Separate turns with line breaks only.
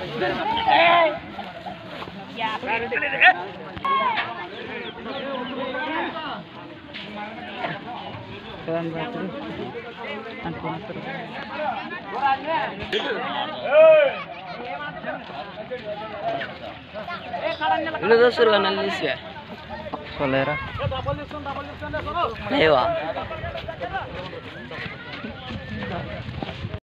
Keren banget ini tuh suruh analis ya kolera lewat